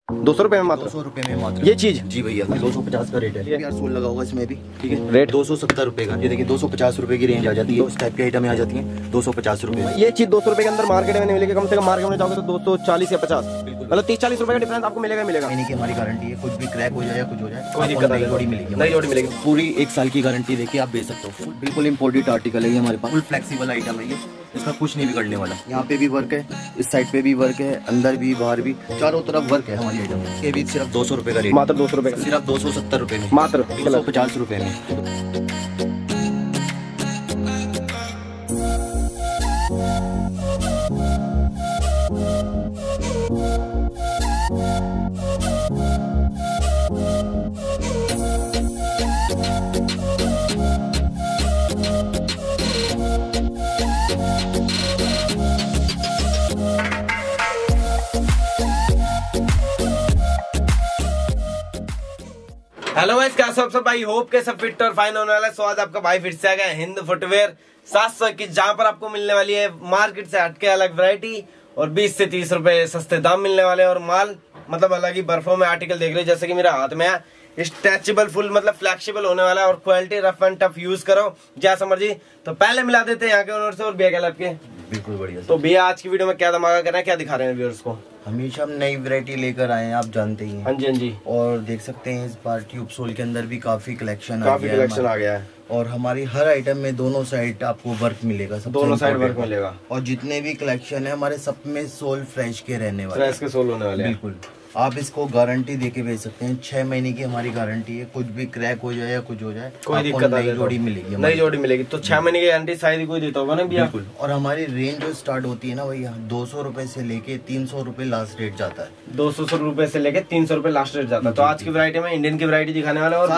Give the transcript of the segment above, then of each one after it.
200 रुपए में मात्र? 200 रुपए में मात्र ये चीज? जी भैया 250 का रेट है यार। सोल लगा होगा इसमें भी, ठीक है। रेट 270 रुपए का। ये देखिए 250 रुपए की रेंज आ जाती है। इस टाइप की आइटम आ जाती है 250 रुपए। ये चीज 200 रुपए के अंदर मार्केट में नहीं मिलेगी। कम से कम मार्केट में जाओगे तो 240 या 50, मतलब 30-40 रुपए का डिफरेंस आपको मिलेगा मिलेगा। महीने की हमारी गारंटी है, कुछ भी क्रैक हो जाए या कुछ हो जाए कोई दिक्कत नहीं, जोड़ी मिलेगी। नई जोड़ी मिलेगी। पूरी 1 साल की गारंटी देखिए आप बेच सकते हो। बिल्कुल इम्पोर्टेड आर्टिकल है ये हमारे पास। फुल फ्लेक्सिबल आइटम है ये, इसमें कुछ नहीं बिगड़ने वाला। यहाँ पे भी वर्क है, इस साइड पे भी वर्क है, अंदर भी बाहर भी, चारों तरफ वर्क है हमारी आइटम। इसके भी सिर्फ 200 रुपए का रेट, मात्र 200 रुपए का, सिर्फ 270 रुपए में, मात्र 250 रुपए में। हेलो गाइस, कैसे हो सब भाई? होप के सब फिट और फाइन होने वाला है। स्वागत आपका भाई फिर से आ गया हिंद फुटवेयर 721, जहां पर आपको मिलने वाली है मार्केट से हटके अलग वैरायटी और 20 से 30 रुपए सस्ते दाम मिलने वाले हैं। और माल मतलब अलग ही बर्फों में आर्टिकल देख रहे हैं, जैसे कि मेरे हाथ में है। स्ट्रेचेबल फुल मतलब फ्लेक्सिबल होने वाला है और quality rough and tough use करो जैसा मर्जी। तो पहले मिला देते हैं यहाँ के ओनर से और भैया के आपके। बिल्कुल बढ़िया। तो भैया आज की वीडियो में क्या धमाका करना है, क्या दिखा रहे हैं व्यूअर्स को? हमेशा हम नई वैरायटी लेकर आए हैं, आप जानते ही हैं। हाँ जी, हाँ जी। और देख सकते हैं इस बार ट्यूब सोल के अंदर भी काफी कलेक्शन आ गया है। और हमारी हर आइटम में दोनों साइड आपको वर्क मिलेगा, दोनों साइड वर्क मिलेगा। और जितने भी कलेक्शन है हमारे सब में सोल फ्रेश के रहने वाले, फ्रेश के सोल होने वाले हैं। बिल्कुल। आप इसको गारंटी देके भेज सकते हैं। 6 महीने की हमारी गारंटी है। कुछ भी क्रैक हो जाए या कुछ हो जाए, कोई दिक्कत नहीं, जोड़ी मिलेगी, नई जोड़ी मिलेगी। तो 6 महीने की गारंटी शायद ही कोई देता होगा ना भैया? बिल्कुल। और हमारी रेंज जो स्टार्ट होती है ना भैया, 200 रुपए से लेके 300 रुपए लास्ट रेट जाता है। 200 रुपए से लेके 300 रुपए लास्ट रेट जाता है। तो आज की वैरायटी में इंडियन की वैरायटी दिखाने वाला है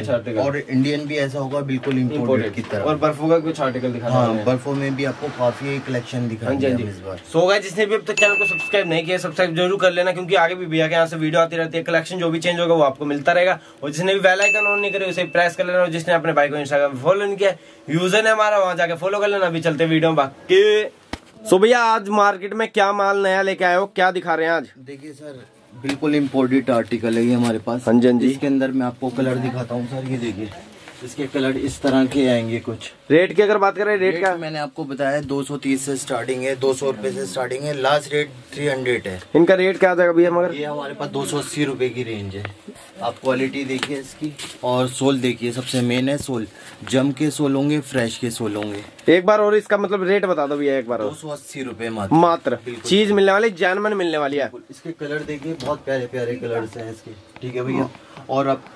और इंडियन भी ऐसा होगा बिल्कुल इम्पोर्टेड की तरह। और बर्फों का कुछ आर्टिकल दिखाने वाले हैं। बर्फों में भी आपको काफी कलेक्शन दिखाएंगे इस बार। सो गाइस, जिसने भी अब तक चैनल को सब्सक्राइब नहीं किया, सब्सक्राइब जरूर कर लेना, क्योंकि आगे भी भैया के यहाँ से वीडियो आती रहती है। कलेक्शन जो भी चेंज होगा वो आपको मिलता रहेगा। और जिसने भी बेल आइकन ऑन नहीं करे उसे प्रेस कर लेना। और जिसने अपने भाई को इंस्टाग्राम पे फॉलो नहीं किया, यूजर है हमारा, वहां जाके फॉलो कर लेना। अभी चलते वीडियो बाकी। सो भैया आज मार्केट में क्या माल नया लेके आए हो, क्या दिखा रहे हैं आज? देखिए सर, बिल्कुल इम्पोर्टेड आर्टिकल है ये हमारे पास। हाँ जी, हाँ जी। इसके अंदर मैं आपको कलर दिखाता हूँ सर। ये देखिए, इसके कलर इस तरह के आएंगे कुछ। रेट की अगर बात करें, रेट का मैंने आपको बताया 230 से स्टार्टिंग है, 200 रुपए से स्टार्टिंग है, लास्ट रेट 300 है। इनका रेट क्या आ जाएगा भैया? मगर ये हमारे पास 280 रुपए की रेंज है। आप क्वालिटी देखिए इसकी, और सोल देखिए। सबसे मेन है सोल, जम के सोल होंगे, फ्रेश के सोल होंगे। एक बार और इसका मतलब रेट बता दो भैया एक बार। 280 रुपए मात्र चीज मिलने वाली, जैनमन मिलने वाली है। इसके कलर देखिए, बहुत प्यारे प्यारे कलर्स हैं इसके, ठीक है भैया। और अब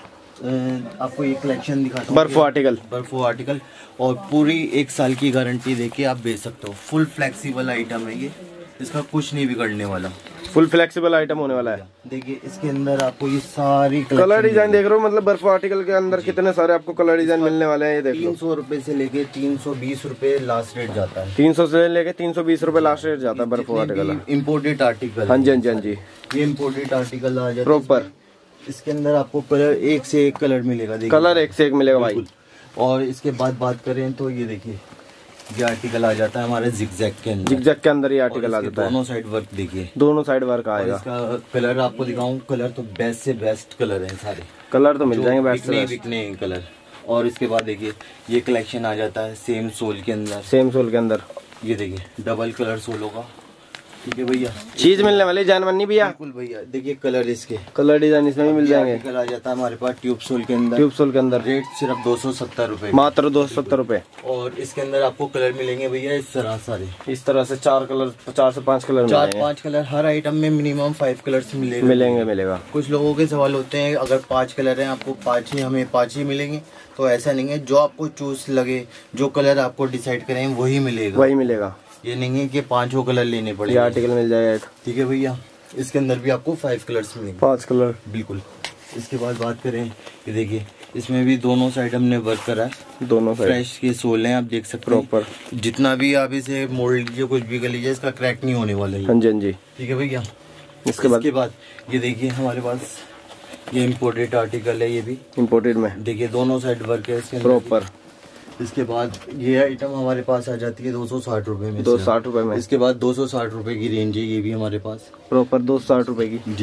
आपको ये कलेक्शन दिखाता हूँ, बर्फो आर्टिकल और पूरी 1 साल की गारंटी देके आप बेच सकते हो। फुल फ्लेक्सिबल आइटम है ये, इसका कुछ नहीं बिगड़ने वाला। फुल फ्लेक्सिबल आइटम होने वाला है। देखिए इसके अंदर आपको ये सारी कलर डिजाइन देख रहे हो, मतलब बर्फो आर्टिकल के अंदर कितने सारे आपको कलर डिजाइन मिलने वाले हैं। ये देख लो, 300 रुपए से लेके 320 रुपए लास्ट रेट जाता है। 300 से लेके 320 रुपए लास्ट रेट जाता है बर्फो आर्टिकल। Imported article. हाँ जी, हाँ जी, हाँ जी। ये इम्पोर्टेड आर्टिकल आ जाता है प्रॉपर। इसके अंदर आपको कलर एक से एक कलर मिलेगा। देखिए कलर एक से एक मिलेगा भाई। और इसके बाद बात करें तो ये देखिए, ये आर्टिकल आ जाता है हमारे जिगजैग के अंदर। जिगजैग के अंदर ये आर्टिकल आ जाता है। दोनों साइड वर्क देखिए, दोनों साइड वर्क आएगा। इसका कलर आपको दिखाऊं, कलर तो बेस्ट से बेस्ट कलर है सारे। कलर तो मिल जाएंगे बेस्ट से बिकने कलर। और इसके बाद देखिए ये कलेक्शन आ जाता है सेम सोल के अंदर। सेम सोल के अंदर ये देखिए डबल कलर सोल होगा, ठीक है भैया। चीज मिलने वाली जैनमन नहीं भैया? बिल्कुल भैया। देखिए कलर इसके, कलर डिजाइन इसमें भी मिल जाएंगे। कलर आ जाता है हमारे पास ट्यूब सोल के अंदर। ट्यूब सोल के अंदर रेट सिर्फ 270 रुपए, मात्र 270 रुपए। और इसके अंदर आपको कलर मिलेंगे भैया इस तरह सारे। इस तरह से 4 कलर, 4 से 5 कलर, 4-5 कलर। हर आइटम में मिनिमम 5 कलर्स मिलेगा। कुछ लोगों के सवाल होते हैं, अगर 5 कलर हैं आपको 5 ही, हमें 5 ही मिलेंगे। तो ऐसा नहीं है, जो आपको चूज लगे, जो कलर आपको डिसाइड करें वही मिलेगा। ये नहीं है कि 5 कलर लेने पड़ेंगे। आर्टिकल मिल जाएगा, ठीक है भैया। इसके अंदर भी आपको 5 कलर्स मिलेंगे, 5 कलर बिल्कुल। इसके बाद बात करें, ये देखिए इसमें भी दोनों साइड हमने वर्क करा है। दोनों साइड फ्रेश के सोल हैं, आप देख सकते हैं प्रॉपर। जितना भी आप इसे मोड़ लीजिए, कुछ भी कर लीजिए, इसका क्रैक नहीं होने वाला है। हाँ जी, हाँ जी। ठीक है भैया। इसके बाद ये देखिए हमारे पास ये इम्पोर्टेड आर्टिकल है। ये भी इम्पोर्टेड में देखिए दोनों साइड वर्क है इसके प्रॉपर। इसके बाद ये आइटम हमारे पास आ जाती है 260 रुपए में। 260 रुपए में। इसके बाद 260 रुपए की रेंज है ये भी हमारे पास, प्रॉपर 260 रुपए की। जी।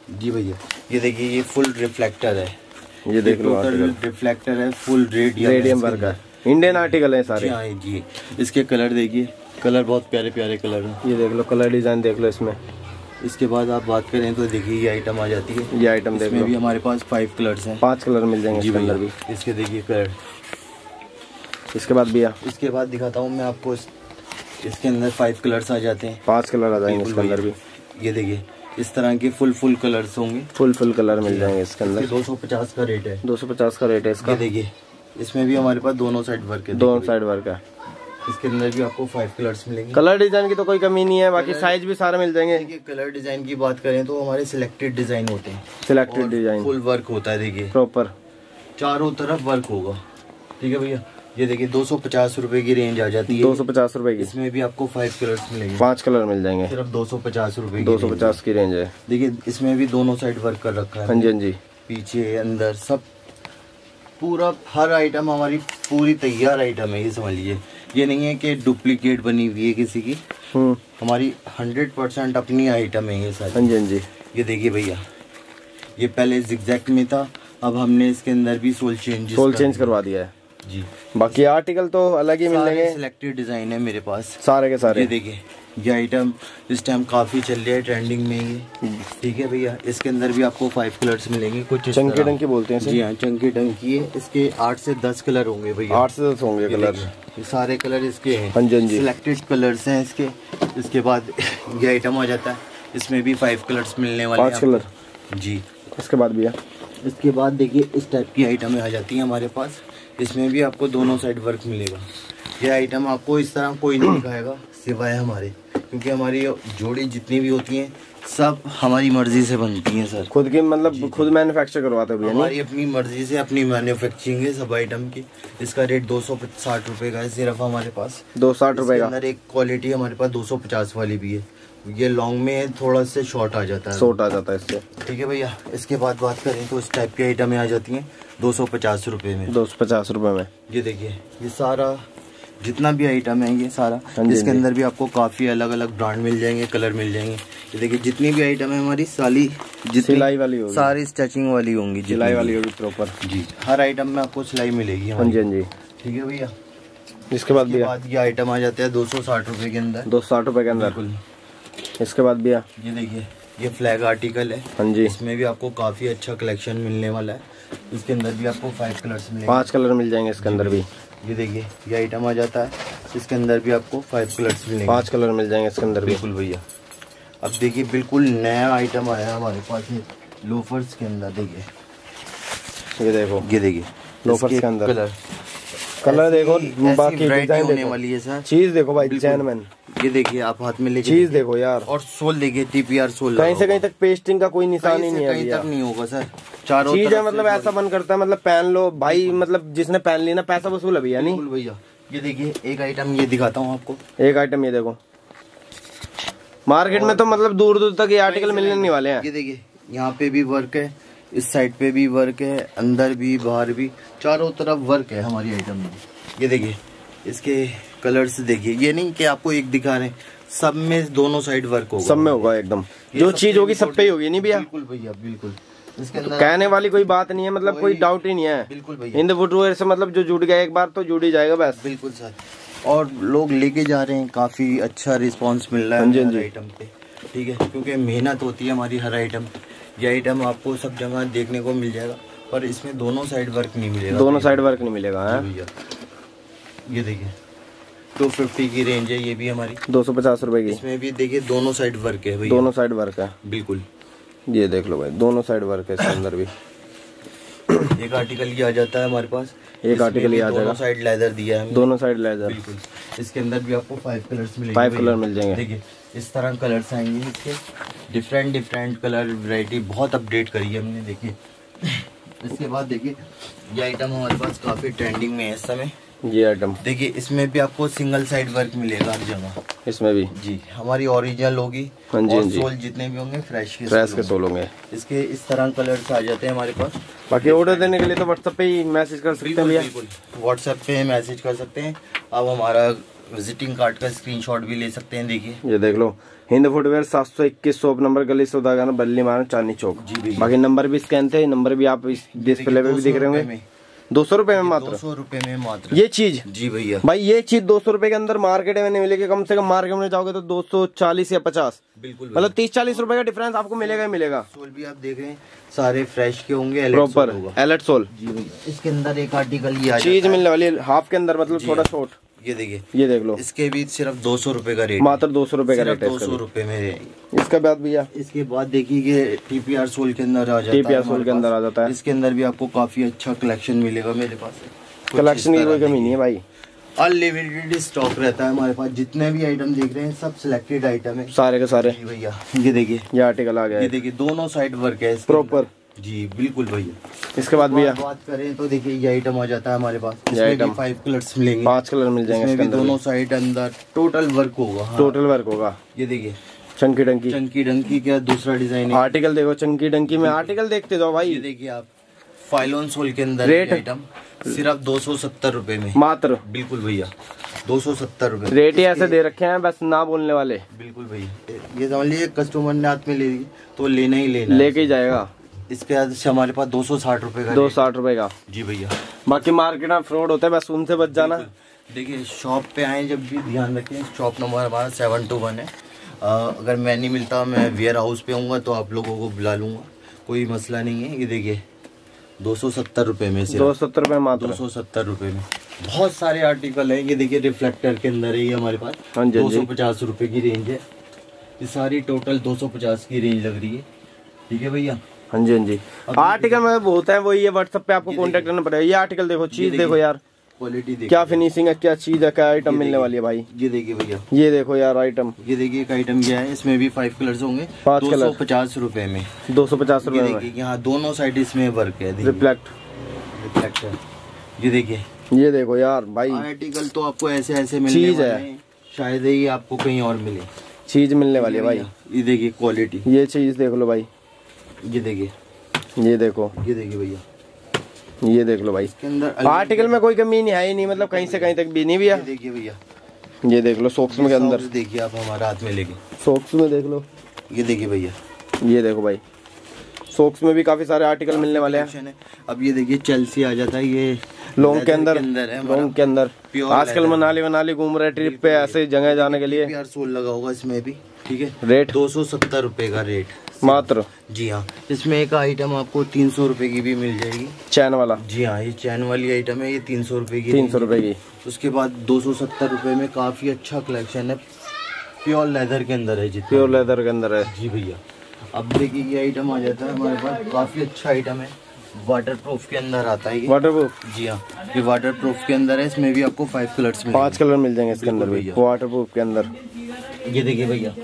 जी भैया ये देखिए ये फुल रिफ्लेक्टर है, ये देख लो रिफ्लेक्टर है, फुल रेडियम वर्क है, इंडियन आर्टिकल है सारे। हाँ जी, इसके कलर देखिए, कलर बहुत प्यारे प्यारे कलर हैं। ये देख लो कलर डिजाइन देख लो इसमें। इसके बाद आप बात करें तो देखिए ये आइटम आ जाती है, ये आइटम देख लो, भी हमारे पास 5 कलर्स हैं, 5 कलर मिल जाएंगे इसके अंदर भी। इसके देखिए कलर। इसके बाद भैया इसके बाद दिखाता हूँ मैं आपको, इसके अंदर 5 कलर्स आ जाते हैं, 5 कलर आ जाएंगे इसके अंदर भी। ये देखिए इस तरह के फुल कलर्स होंगे, फुल कलर मिल जाएंगे इसके अंदर। 250 का रेट है, 250 का रेट है इसका। देखिए इसमें भी हमारे पास दोनों साइड वर्क है, दोनों साइड वर्क है। इसके अंदर भी आपको 5 कलर्स मिलेंगे। कलर डिजाइन की तो कोई कमी नहीं है, बाकी साइज भी सारे मिल जाएंगे। देखिए कलर डिजाइन की बात करें तो हमारे सिलेक्टेड डिजाइन होते हैं, सिलेक्टेड डिजाइन फुल वर्क होता है, देखिए प्रॉपर चारों तरफ वर्क होगा। ठीक है भैया, ये देखिए 250 रुपए की रेंज आ जाती है, 250 रुपए की। इसमें भी आपको 5 कलर्स मिलेंगे, 5 कलर मिल जाएंगे, सिर्फ 250 रुपए, 250 की रेंज है। देखिए इसमें भी दोनों साइड वर्क कर रखा है। हाँ जी हाँ जी, पीछे अंदर सब पूरा हर आइटम हमारी पूरी तैयार आइटम है, ये समझ लीजिए। ये नहीं है कि डुप्लीकेट बनी हुई है किसी की, हमारी 100% अपनी आइटम है ये सारी। हाँ जी हाँ जी। ये देखिए भैया, ये पहले जिगजैग में था, अब हमने इसके अंदर भी सोल चेंज करवा दिया है जी। बाकी आर्टिकल तो अलग ही मिलेंगे, सिलेक्टेड डिजाइन है मेरे पास सारे के सारे। ये देखिए ये आइटम इस टाइम काफी चल रहा है, ट्रेंडिंग में ये। ठीक है भैया, इसके अंदर भी आपको 5 कलर्स मिलेंगे, कुछ चंकी डंकी बोलते हैं जी हाँ, चंकी डंकी है। इसके 8 से 10 कलर होंगे भैया, 8 से 10 होंगे कलर, ये सारे कलर इसके हैं। हाँ जी हाँ जी, सिलेक्टेड कलर्स हैं इसके। इसके बाद ये आइटम आ जाता है, इसमें भी 5 कलर्स मिलने वाले हैं, 5 कलर जी। इसके बाद भैया, इसके बाद देखिए इस टाइप की आइटमें आ जाती हैं हमारे पास, इसमें भी आपको दोनों साइड वर्क मिलेगा। ये आइटम आपको इस तरह कोई नहीं दिखाएगा सिवाय हमारे, क्योंकि हमारी जोड़ी जितनी भी होती हैं सब हमारी मर्जी से बनती हैं सर, खुद की मतलब खुद मैन्युफैक्चर करवाते हुए, हमारी अपनी मर्जी से अपनी मैन्युफैक्चरिंग है सब आइटम की। इसका रेट 260 रुपए का है सिर्फ हमारे पास, 260 रुपए का। अंदर एक क्वालिटी हमारे पास 250 वाली भी है, ये लॉन्ग में थोड़ा सा शॉर्ट आ जाता है, शॉर्ट आ जाता है इससे। ठीक है भैया, इसके बाद बात करें तो इस टाइप की आइटमें आ जाती हैं 250 रुपए में, 250 रुपए में। ये देखिए ये सारा जितना भी आइटम है ये सारा, इसके अंदर भी आपको काफी अलग अलग ब्रांड मिल जाएंगे, कलर मिल जाएंगे। ये देखिए जितनी भी आइटम है हमारी साली सिलाई वाली होगी, सारी स्टिचिंग वाली होंगी, सिलाई वाली होगी प्रॉपर जी। हर आइटम में आपको सिलाई मिलेगी। हाँ जी हाँ जी। ठीक है भैया, इसके बाद भैया ये आइटम आ जाता है 260 रुपए के अंदर, 260 रुपए के अंदर। इसके बाद भैया ये देखिए ये फ्लैग आर्टिकल है, हाँ जी, इसमें भी आपको काफी अच्छा कलेक्शन मिलने वाला है। इसके अंदर भी आपको 5 कलर्स मिलेंगे, 5 कलर मिल जाएंगे इसके अंदर भी। ये देखिए ये आइटम आ जाता है, इसके अंदर भी आपको 5 कलर्स मिलेंगे, 5 कलर मिल जाएंगे इसके अंदर भी। बिल्कुल भैया। अब देखिए बिल्कुल नया आइटम आया है हमारे पास, ये लोफर्स के अंदर देखिए, ये देखो, ये देखिए लोफर्स के अंदर कलर देखो, बाकी डिजाइन होने वाली है सर, चीज देखो भाई चैनमैन, ये देखिए आप हाथ में लेके चीज देखो यार, और सोल देखिए TPR सोल, कहीं से कहीं तक पेस्टिंग का कोई निशान ही नहीं है, कहीं तक नहीं होगा सर, चारों चीज है मतलब ऐसा मन करता है मतलब पहन लो भाई, मतलब जिसने पहन ली ना पैसा वसूल अभी है नहीं भैया। ये देखिए एक आइटम ये दिखाता हूँ आपको, एक आइटम ये देखो, मार्केट में तो मतलब दूर दूर तक ये आर्टिकल मिलने नहीं वाले हैं। ये देखिए यहाँ पे भी वर्क है, इस साइड पे भी वर्क है, अंदर भी बाहर भी चारों तरफ वर्क है हमारी आइटम में। ये देखिए इसके कलर्स देखिए, ये नहीं कि आपको एक दिखा रहे हैं, सब में दोनों साइड वर्क होगा, सब में होगा एकदम, जो चीज होगी सब पे ही होगी, नहीं भैया? बिल्कुल भैया बिल्कुल, इसके अंदर कहने वाली कोई बात नहीं है, मतलब कोई डाउट ही नहीं है। बिल्कुल भैया, हिंद फुटवेयर से मतलब जो जुड़ गया एक बार तो जुड़ ही जाएगा बस। बिल्कुल सर, और लोग लेके जा रहे हैं, काफी अच्छा रिस्पांस मिल रहा है हर आइटम पे। ठीक है, क्योंकि मेहनत होती है हमारी हर आइटम, ये आइटम आपको सब जगह देखने को मिल जाएगा, पर इसमें दोनों साइड वर्क नहीं मिलेगा, दोनों साइड वर्क नहीं मिलेगा है भैया। ये देखिए 250 की रेंज है, ये भी हमारी 250 रुपए की, इसमें भी देखिए दोनों साइड वर्क है भैया, दोनों साइड वर्क है बिल्कुल। ये देख लो भाई, दोनों साइड वर्क है इसके अंदर भी। एक आर्टिकल ये आ जाता है हमारे पास, एक आर्टिकल ये आ जाएगा, दोनों साइड लेदर दिया है, दोनों साइड लेदर, बिल्कुल। इसके अंदर भी आपको 5 कलर्स मिलेंगे, 5 कलर मिल जाएंगे। देखिए इस तरह कलर्स आएंगे इसके, डिफरेंट कलर वैरायटी बहुत अपडेट करी है हमने। देखिए इसके बाद देखिए ये आइटम हमारे पास काफी ट्रेंडिंग में है इस समय, ये आइटम देखिए इसमें भी आपको सिंगल साइड वर्क मिलेगा हर जगह, इसमें भी जी हमारी ओरिजिनल होगी, हाँ जी, और हाँ जी। सोल जितने भी होंगे फ्रेश के सोल होंगे। इसके इस तरह कलर्स आ जाते हैं हमारे पास। बाकी ऑर्डर देने के लिए तो व्हाट्सएप पे ही मैसेज कर सकते हैं भैया, बिल्कुल व्हाट्सएप पे मैसेज कर सकते हैं आप, हमारा विजिटिंग कार्ड का स्क्रीनशॉट भी ले सकते हैं। देखिए ये देख लो, हिंद फुटवेयर 721 शॉप नंबर, गली सौदागर, बल्ली मार्ग, चांदनी चौक। बाकी नंबर भी स्कैन थे, नंबर भी आप इस डिस्प्ले पे भी दिख रहे होंगे। 200 रुपए में मात्र, 200 रुपए में मात्र ये चीज। जी भैया, भाई ये चीज 200 रुपए के अंदर मार्केट में नहीं मिलेगी। कम से कम मार्केट में जाओगे तो 240 या 50, बिल्कुल मतलब 30-40 रुपए का डिफरेंस आपको मिलेगा ही मिलेगा। सोल भी आप देख रहे हैं सारे फ्रेश के होंगे, प्रॉपर एलर्ट सोल। जी भैया, इसके अंदर एक आर्टिकल ये चीज मिलने वाली है हाफ के अंदर, मतलब थोड़ा शॉर्ट। ये देखिए, ये देख लो, इसके भी सिर्फ 200 रुपए का रेट, मात्र 200 रुपए का रेट है, 200 रुपए में। इसका बाद भैया, इसके बाद देखिए TPR सोल के अंदर आ जाता है, TPR सोल के अंदर आ जाता है। इसके अंदर भी आपको काफी अच्छा कलेक्शन मिलेगा मेरे पास। कलेक्शन की कोई कमी नहीं है भाई, अनलिमिटेड स्टॉक रहता है हमारे पास। जितने भी आइटम देख रहे हैं सब सिलेक्टेड आइटम है, सारे के सारे। जी भैया, ये देखिए, ये आर्टिकल आ गया ये है, देखिए दोनों साइड वर्क है प्रॉपर। जी बिल्कुल भैया। इसके बाद भैया बात करें तो देखिए ये आइटम आ जाता है हमारे पास, इसमें भी 5 कलर्स मिलेंगे, 5 कलर मिल जाएंगे इसमें इसके भी अंदर। दोनों साइड अंदर टोटल वर्क होगा। हाँ। टोटल वर्क होगा। ये देखिए चंकी डंकी, चंकी डंकी का दूसरा डिजाइन है। आर्टिकल देखो, चंकी डंकी में आर्टिकल देखते जाओ भाई। ये देखिए आप, फाइलोन सोल के अंदर रेट आइटम सिर्फ 270 रुपए में मात्र। बिल्कुल भैया, 270 रुपए। रेट ही ऐसे दे रखे हैं, बस ना बोलने वाले। बिल्कुल भैया, ये समझ लीजिए कस्टमर ने हाथ में ले ली तो लेना ही लेना, लेके ही जाएगा। इसके बाद से हमारे पास 260 रुपए का 260 रुपए का। जी भैया। बाकी मार्केट में फ्रॉड होता है, बस उनसे बच जाना। देखिए शॉप पे आए जब भी ध्यान रखें, शॉप नंबर हमारा 721 है। अगर मैं नहीं मिलता, मैं वेयर हाउस पे आऊँगा तो आप लोगों को बुला लूँगा, कोई मसला नहीं है। ये देखिए 270 रुपए में, 270 रुपए मात्र, 270 रुपए में। बहुत सारे आर्टिकल है। ये देखिए रिफ्लेक्टर के अंदर है ये हमारे पास, हाँ जी, 250 रुपए की रेंज है। ये सारी टोटल 250 की रेंज लग रही है, ठीक है भैया। हाँ जी हाँ जी। आर्टिकल में बहुत है, वही है, व्हाट्सएप पे आपको कांटेक्ट करना पड़ेगा। ये आर्टिकल देखो, चीज देखो यार, क्वालिटी देखो, क्या फिनिशिंग है, क्या चीज है, क्या आइटम मिलने वाली है भाई। ये देखिए भैया, ये देखो यार आइटम, ये देखिए एक आइटम क्या है, इसमें भी 5 कलर्स होंगे, 5 कलर, 250 रुपए में, 250 रुपए में। देखिए यहाँ दोनों साइड इसमें वर्क है, रिफ्लेक्ट। ये देखिए, ये देखो यार भाई, आर्टिकल तो आपको ऐसे ऐसे मिलने चीज वाले है, हैं, शायद ही आपको कहीं और मिले, चीज मिलने वाली है भाई। ये देखिए क्वालिटी, ये चीज देख लो भाई, ये देखिए, ये देखो, ये देखिए भैया, ये देख लो भाई। इसके अंदर आर्टिकल में कोई कमी नहीं है ही नहीं, मतलब कहीं से कहीं तक भी नहीं भैया। देखिए भैया, ये देख लो सॉक्स में के अंदर, देखिए आप हमारा हाथ में लेके, सॉक्स में देख लो, ये देखिए भैया, ये देखो भाई, सॉक्स में भी काफी सारे आर्टिकल मिलने वाले हैं। अब ये देखिए चेल्सी आ जाता है, ये लॉन्ग के अंदर है, लॉन्ग के अंदर। आजकल मनाली घूम रहे ट्रिप पे, ऐसे जगह जाने के लिए। यार सोल लगा होगा इसमें भी, ठीक है। रेट 270 रुपए का रेट मात्र। जी हाँ, इसमें एक आइटम आपको 300 रुपए की भी मिल जाएगी, चैन वाला। जी हाँ, ये चैन वाली आइटम है, ये 300 रुपए की, 300 रुपए की। उसके बाद 270 रुपए में काफी अच्छा कलेक्शन है, प्योर लेदर के अंदर है, प्योर लेदर के अंदर है। जी भैया। अब देखिए ये आइटम आ जाता है हमारे पास, काफी अच्छा आइटम है, वाटर प्रूफ के अंदर आता है ये। वाटर प्रूफ, जी हाँ, ये वाटर प्रूफ के अंदर है, इसमें भी आपको 5 कलर्स मिलेंगे, 5 कलर मिल जाएंगे इसके अंदर भी, वाटर प्रूफ के अंदर। ये देखिए भैया,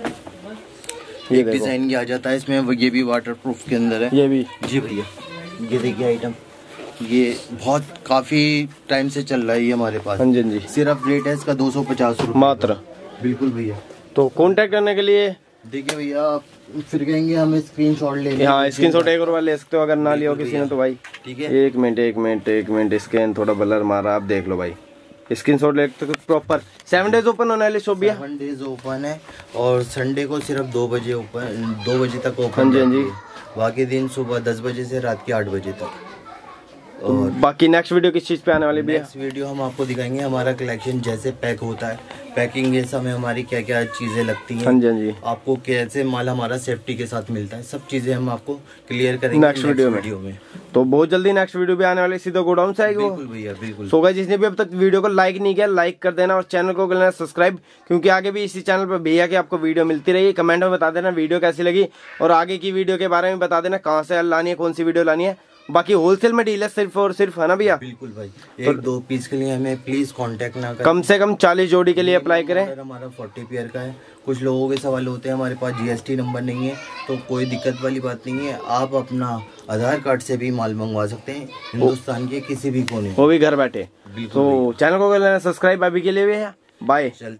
ये एक डिजाइन आ जाता है इसमें, ये भी वाटर प्रूफ के अंदर है, ये भी। जी भैया, ये देखिए आइटम, ये बहुत काफी टाइम से चल रहा है ये हमारे पास। हाँ जी हाँ जी। सिर्फ रेट है इसका 250 रुपए मात्र। बिल्कुल भैया। तो कांटेक्ट करने के लिए देखिए भैया, आप फिर कहेंगे हमें स्क्रीनशॉट लेने, हाँ स्क्रीनशॉट एक और ले सकते हो, अगर ना लिया हो किसी ने तो भाई। ठीक है, एक मिनट, स्कैन थोड़ा ब्लर मारा, आप देख लो भाई, स्क्रीनशॉट ले सकते हो प्रॉपर। 7 डेज ओपन होने वाली शॉप भैया, 7 डेज ओपन है, और संडे को सिर्फ 2 बजे ओपन, 2 बजे तक हाँ ओपन। जी हाँ जी। बाकी दिन सुबह 10 बजे से रात के 8 बजे तक। और बाकी नेक्स्ट वीडियो किस चीज पे आने वाली भैया? नेक्स्ट वीडियो हम आपको दिखाएंगे हमारा कलेक्शन जैसे पैक होता है, पैकिंग ये सब में हमारी क्या क्या चीजें लगती हैं, हाँ जी हाँ जी। आपको कैसे माल हमारा सेफ्टी के साथ मिलता है, सब चीजें हम आपको क्लियर करेंगे नेक्स्ट वीडियो में। तो बहुत जल्दी नेक्स्ट वीडियो भी आने वाली, सीधा गोडाउन से आएगी वो। बिल्कुल भैया, बिल्कुल। सो गाइस, जिसने भी अब तक वीडियो को लाइक नहीं किया, लाइक कर देना और चैनल को कर लेना सब्सक्राइब, क्योंकि आगे भी इसी चैनल पर भैया की आपको वीडियो मिलती रहेगी। कमेंट में बता देना वीडियो कैसी लगी, और आगे की वीडियो के बारे में बता देना कहाँ से लानी है, कौन सी वीडियो लानी है। बाकी होलसेल में डील है सिर्फ और सिर्फ, है ना भैया? बिल्कुल भाई, 1-2 पीस के लिए हमें प्लीज कांटेक्ट ना करें, कम से कम 40 जोड़ी के लिए अप्लाई करें। हमारा 40 पेयर का है। कुछ लोगों के सवाल होते हैं, हमारे पास GST नंबर नहीं है, तो कोई दिक्कत वाली बात नहीं है, आप अपना आधार कार्ड से भी माल मंगवा सकते हैं, हिंदुस्तान के किसी भी कोने, वो भी घर बैठे। बिल्कुल। तो चैनल को कर लेना सब्सक्राइब अभी के लिए भी है। बाय।